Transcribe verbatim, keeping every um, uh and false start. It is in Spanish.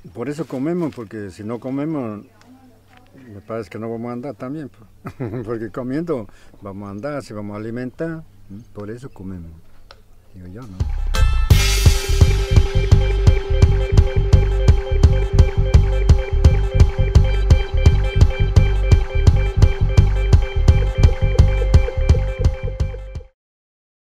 Por eso comemos, porque si no comemos, me parece que no vamos a andar también, pues. Porque comiendo vamos a andar, si vamos a alimentar, por eso comemos, digo yo, ¿no?